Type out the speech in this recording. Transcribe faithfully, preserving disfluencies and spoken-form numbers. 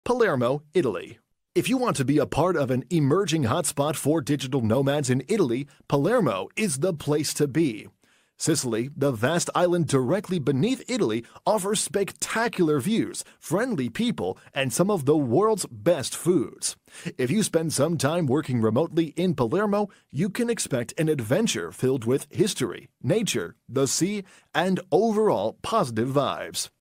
Palermo, Italy. If you want to be a part of an emerging hotspot for digital nomads in Italy, Palermo is the place to be. Sicily, the vast island directly beneath Italy, offers spectacular views, friendly people, and some of the world's best foods. If you spend some time working remotely in Palermo, you can expect an adventure filled with history, nature, the sea, and overall positive vibes.